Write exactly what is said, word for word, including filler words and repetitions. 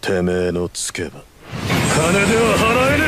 てめえのつけば金では払えね